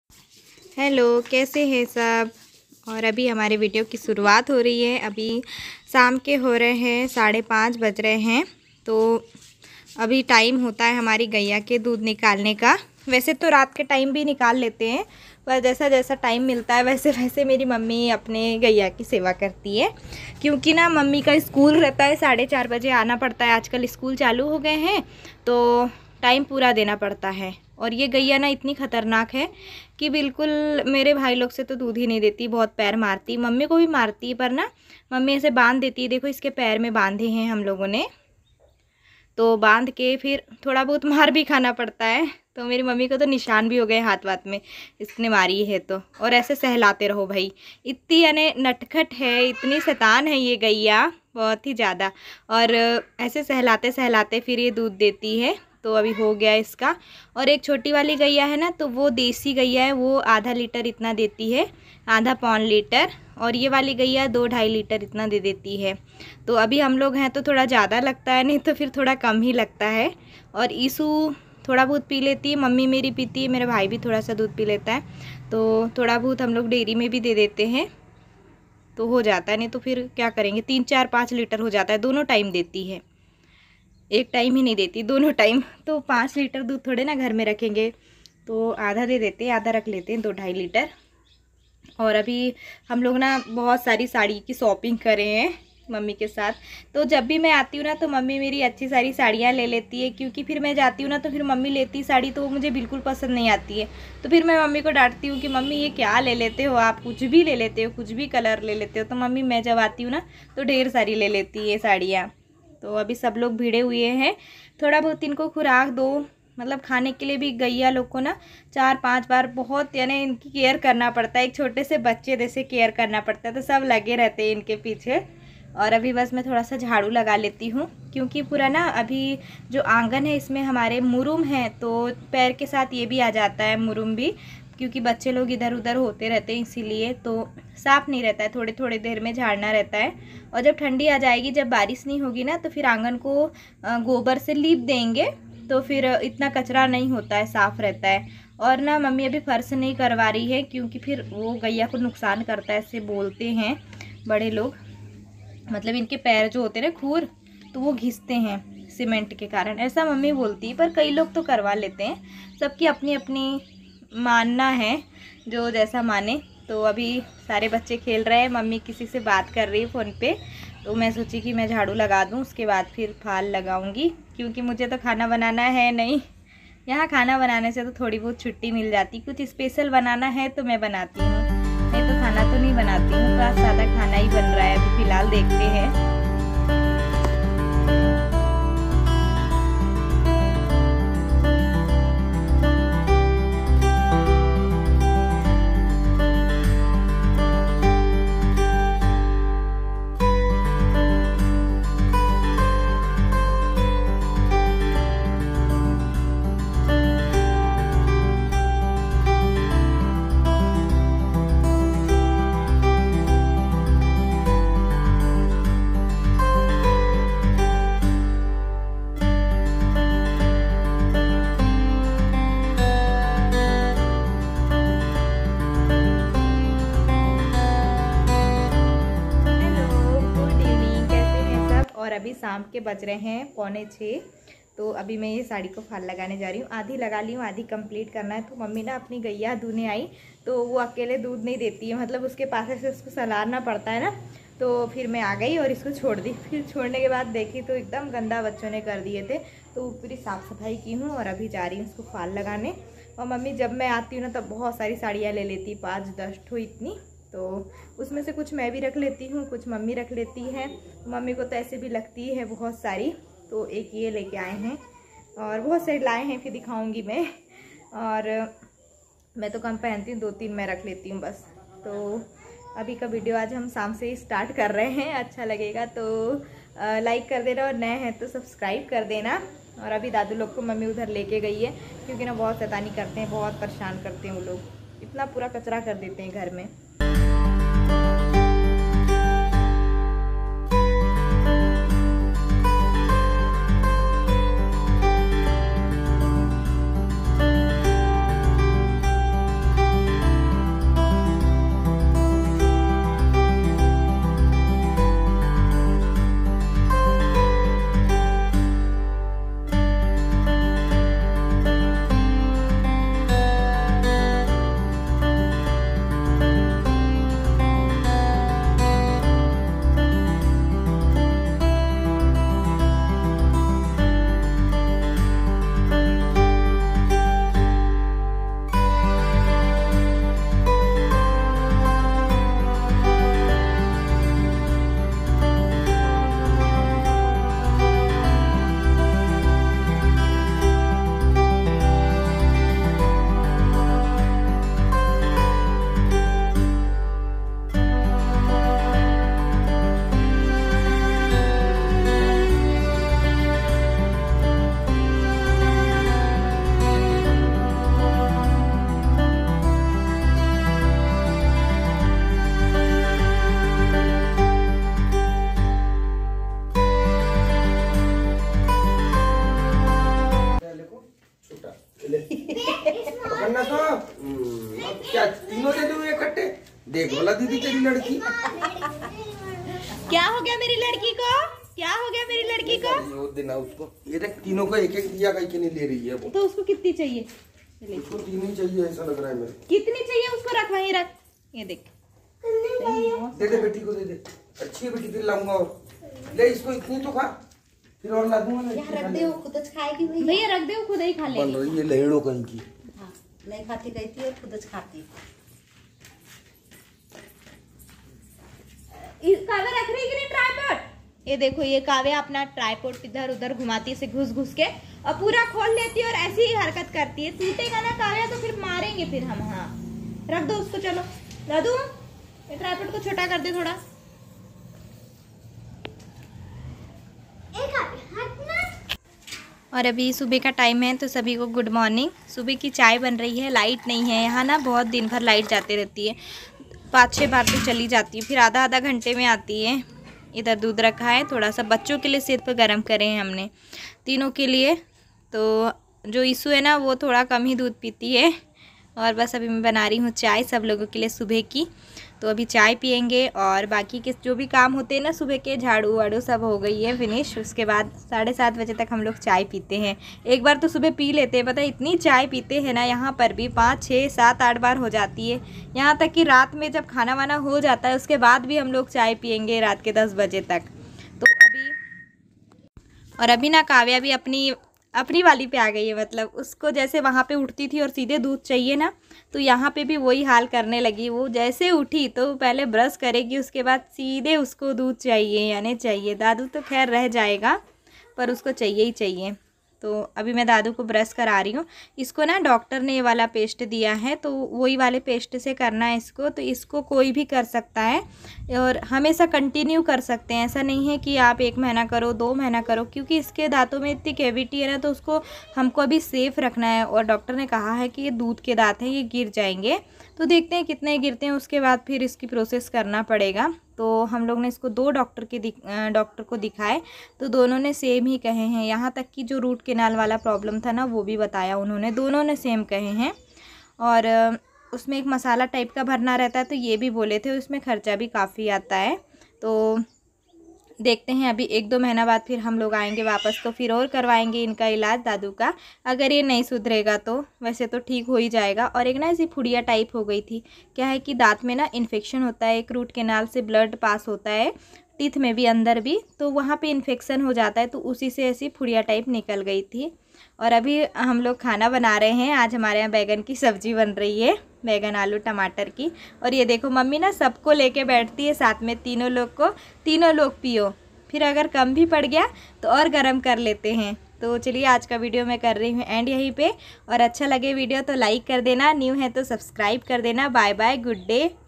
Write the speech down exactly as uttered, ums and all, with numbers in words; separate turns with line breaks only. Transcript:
Hello, कैसे हैं सब। और अभी हमारे वीडियो की शुरुआत हो रही है। अभी शाम के हो रहे हैं साढ़े पाँच बज रहे हैं। तो अभी टाइम होता है हमारी गैया के दूध निकालने का। वैसे तो रात के टाइम भी निकाल लेते हैं, पर जैसा जैसा टाइम मिलता है वैसे वैसे मेरी मम्मी अपने गैया की सेवा करती है। क्योंकि ना मम्मी का स्कूल रहता है, साढ़े चार बजे आना पड़ता है। आजकल स्कूल चालू हो गए हैं तो टाइम पूरा देना पड़ता है। और ये गैया ना इतनी ख़तरनाक है कि बिल्कुल मेरे भाई लोग से तो दूध ही नहीं देती, बहुत पैर मारती, मम्मी को भी मारती, पर ना मम्मी ऐसे बांध देती है। देखो इसके पैर में बांधे हैं हम लोगों ने, तो बांध के फिर थोड़ा बहुत मार भी खाना पड़ता है। तो मेरी मम्मी को तो निशान भी हो गए हाथ वाथ में, इसने मारी है तो। और ऐसे सहलाते रहो भाई, इतनी यानी नटखट है, इतनी शैतान है ये गैया, बहुत ही ज़्यादा। और ऐसे सहलाते सहलाते फिर ये दूध देती है। तो अभी हो गया इसका। और एक छोटी वाली गैया है ना, तो वो देसी गैया है, वो आधा लीटर इतना देती है, आधा पौन लीटर। और ये वाली गैया दो ढाई लीटर इतना दे देती है। तो अभी हम लोग हैं तो थोड़ा ज़्यादा लगता है, नहीं तो फिर थोड़ा कम ही लगता है। और ईसू थोड़ा बहुत पी लेती है, मम्मी मेरी पीती है, मेरा भाई भी थोड़ा सा दूध पी लेता है। तो थोड़ा बहुत हम लोग डेयरी में भी दे देते हैं तो हो जाता है, नहीं तो फिर क्या करेंगे, तीन चार पाँच लीटर हो जाता है। दोनों टाइम देती है, एक टाइम ही नहीं देती, दोनों टाइम। तो पाँच लीटर दूध थोड़े ना घर में रखेंगे, तो आधा दे देते हैं, आधा रख लेते हैं, दो ढाई लीटर। और अभी हम लोग ना बहुत सारी साड़ी की शॉपिंग करे हैं मम्मी के साथ। तो जब भी मैं आती हूँ ना तो मम्मी मेरी अच्छी सारी साड़ियाँ ले लेती है, क्योंकि फिर मैं जाती हूँ ना तो फिर मम्मी लेती साड़ी तो वो मुझे बिल्कुल पसंद नहीं आती है। तो फिर मैं मम्मी को डांटती हूँ कि मम्मी ये क्या ले लेते हो आप, कुछ भी ले लेते हो, कुछ भी कलर ले लेते हो। तो मम्मी मैं जब आती हूँ ना तो ढेर सारी ले लेती है साड़ियाँ। तो अभी सब लोग भिड़े हुए हैं, थोड़ा बहुत इनको खुराक दो, मतलब खाने के लिए भी गैया लोग को ना चार पांच बार बहुत यानी इनकी केयर करना पड़ता है, एक छोटे से बच्चे जैसे केयर करना पड़ता है। तो सब लगे रहते हैं इनके पीछे। और अभी बस मैं थोड़ा सा झाड़ू लगा लेती हूँ, क्योंकि पूरा ना अभी जो आंगन है इसमें हमारे मुरुम है, तो पैर के साथ ये भी आ जाता है मुरुम भी, क्योंकि बच्चे लोग इधर उधर होते रहते हैं, इसीलिए तो साफ़ नहीं रहता है, थोड़े थोड़े देर में झाड़ना रहता है। और जब ठंडी आ जाएगी, जब बारिश नहीं होगी ना, तो फिर आंगन को गोबर से लीप देंगे, तो फिर इतना कचरा नहीं होता है, साफ़ रहता है। और ना मम्मी अभी फर्श नहीं करवा रही है, क्योंकि फिर वो गैया को नुकसान करता है, ऐसे बोलते हैं बड़े लोग, मतलब इनके पैर जो होते हैं ना खूर, तो वो घिसते हैं सीमेंट के कारण, ऐसा मम्मी बोलती है। पर कई लोग तो करवा लेते हैं, सबकी अपनी अपनी मानना है, जो जैसा माने। तो अभी सारे बच्चे खेल रहे हैं, मम्मी किसी से बात कर रही है फ़ोन पे, तो मैं सोची कि मैं झाड़ू लगा दूं, उसके बाद फिर फाल लगाऊंगी, क्योंकि मुझे तो खाना बनाना है नहीं। यहाँ खाना बनाने से तो थोड़ी बहुत छुट्टी मिल जाती, कुछ स्पेशल बनाना है तो मैं बनाती हूँ, नहीं तो खाना तो नहीं बनाती हूँ। तो आज सादा खाना ही बन रहा है अभी फ़िलहाल, देखते हैं। और अभी शाम के बज रहे हैं पौने छः। तो अभी मैं ये साड़ी को फाल लगाने जा रही हूँ, आधी लगा ली हूँ, आधी कंप्लीट करना है। तो मम्मी ना अपनी गैया दूने आई, तो वो अकेले दूध नहीं देती है, मतलब उसके पास से उसको सलारना पड़ता है ना। तो फिर मैं आ गई और इसको छोड़ दी। फिर छोड़ने के बाद देखी तो एकदम गंदा बच्चों ने कर दिए थे, तो पूरी साफ़ सफाई की हूँ और अभी जा रही हूँ उसको फाल लगाने। और मम्मी जब मैं आती हूँ ना तब बहुत सारी साड़ियाँ ले लेती, पाँच दस ठो इतनी, तो उसमें से कुछ मैं भी रख लेती हूँ, कुछ मम्मी रख लेती है। मम्मी को तो ऐसे भी लगती है बहुत सारी, तो एक ये लेके आए हैं और बहुत सारे लाए हैं, फिर दिखाऊंगी मैं। और मैं तो कम पहनती हूँ, दो तीन मैं रख लेती हूँ बस। तो अभी का वीडियो आज हम शाम से ही स्टार्ट कर रहे हैं, अच्छा लगेगा तो लाइक कर देना, और नए हैं तो सब्सक्राइब कर देना। और अभी दादू लोग को मम्मी उधर लेके गई है, क्योंकि ना बहुत शैतानी करते हैं, बहुत परेशान करते हैं वो लोग, इतना पूरा कचरा कर देते हैं घर में।
अब क्या तीनों दे दूं इकट्ठे? देख बोला दीदी तेरी लड़की।
क्या हो गया मेरी लड़की को? क्या हो गया मेरी लड़की को?
वो देना उसको। ये देख तीनों को एक एक दिया, कहीं के नहीं ले रही है वो।
तो उसको कितनी चाहिए?
उसको तीन ही चाहिए ऐसा लग रहा है मेरे।
कितनी चाहिए उसको? रख वहीं रख। ये देख
दे दे बेटी को दे दे। अच्छी है बेटी, फिर लाऊंगा और। ले इसको इतनी तो खा, फिर और ला दूंगा।
रख दे, वो खुद खाएगी
भैया, रख दे, वो खुद ही खा लेगी।
बन रही है लहड़ो कहीं की।
हाँ, नहीं खाती रहती है, खुद खाती।
काव्या रख रही है कि नहीं ट्राइपॉड? ये देखो, ये काव्या अपना ट्राइपॉड इधर उधर घुमाती है, घुस घुस के, और पूरा खोल लेती है और ऐसी ही हरकत करती है। टूटेगा ना काव्या तो फिर मारेंगे फिर हम। हाँ, रख दो उसको। चलो दादू, ये ट्राइपॉड को छोटा कर दे थोड़ा। और अभी सुबह का टाइम है, तो सभी को गुड मॉर्निंग। सुबह की चाय बन रही है। लाइट नहीं है यहाँ ना, बहुत दिन भर लाइट जाती रहती है, पाँच छः बार तो चली जाती है, फिर आधा आधा घंटे में आती है। इधर दूध रखा है, थोड़ा सा बच्चों के लिए सिर पर गर्म करे हैं हमने, तीनों के लिए। तो जो ईशू है ना, वो थोड़ा कम ही दूध पीती है। और बस अभी मैं बना रही हूँ चाय सब लोगों के लिए सुबह की। तो अभी चाय पियेंगे और बाकी के जो भी काम होते हैं ना सुबह के, झाड़ू वाड़ू सब हो गई है फिनिश। उसके बाद साढ़े सात बजे तक हम लोग चाय पीते हैं। एक बार तो सुबह पी लेते हैं, पता है इतनी चाय पीते हैं ना यहाँ पर भी, पाँच छः सात आठ बार हो जाती है। यहाँ तक कि रात में जब खाना वाना हो जाता है उसके बाद भी हम लोग चाय पियेंगे रात के दस बजे तक। तो अभी और अभी ना काव्या भी अपनी अपनी वाली पे आ गई है। मतलब उसको जैसे वहाँ पे उठती थी और सीधे दूध चाहिए ना, तो यहाँ पे भी वही हाल करने लगी। वो जैसे उठी तो पहले ब्रश करेगी, उसके बाद सीधे उसको दूध चाहिए यानी चाहिए। दादू तो खैर रह जाएगा, पर उसको चाहिए ही चाहिए। तो अभी मैं दादू को ब्रश करा रही हूँ। इसको ना डॉक्टर ने ये वाला पेस्ट दिया है, तो वही वाले पेस्ट से करना है इसको। तो इसको कोई भी कर सकता है और हमेशा कंटिन्यू कर सकते हैं। ऐसा नहीं है कि आप एक महीना करो, दो महीना करो, क्योंकि इसके दांतों में इतनी कैविटी है ना, तो उसको हमको अभी सेफ रखना है। और डॉक्टर ने कहा है कि ये दूध के दांत हैं, ये गिर जाएंगे। तो देखते हैं कितने गिरते हैं, उसके बाद फिर इसकी प्रोसेस करना पड़ेगा। तो हम लोग ने इसको दो डॉक्टर के डॉक्टर को दिखाए, तो दोनों ने सेम ही कहे हैं। यहाँ तक कि जो रूट केनाल वाला प्रॉब्लम था ना, वो भी बताया उन्होंने, दोनों ने सेम कहे हैं। और उसमें एक मसाला टाइप का भरना रहता है, तो ये भी बोले थे, उसमें खर्चा भी काफ़ी आता है। तो देखते हैं, अभी एक दो महीना बाद फिर हम लोग आएंगे वापस, तो फिर और करवाएंगे इनका इलाज दादू का। अगर ये नहीं सुधरेगा तो वैसे तो ठीक हो ही जाएगा। और एक ना ऐसी फुड़िया टाइप हो गई थी। क्या है कि दांत में ना इन्फेक्शन होता है, एक रूट केनाल से ब्लड पास होता है टीथ में भी, अंदर भी, तो वहाँ पे इन्फेक्शन हो जाता है। तो उसी से ऐसी फुड़िया टाइप निकल गई थी। और अभी हम लोग खाना बना रहे हैं। आज हमारे यहाँ बैगन की सब्ज़ी बन रही है, बैगन आलू टमाटर की। और ये देखो मम्मी ना सबको लेके बैठती है साथ में, तीनों लोग को, तीनों लोग पियो। फिर अगर कम भी पड़ गया तो और गरम कर लेते हैं। तो चलिए आज का वीडियो मैं कर रही हूँ एंड यहीं पे। और अच्छा लगे वीडियो तो लाइक कर देना, न्यू है तो सब्सक्राइब कर देना। Bye bye, good day.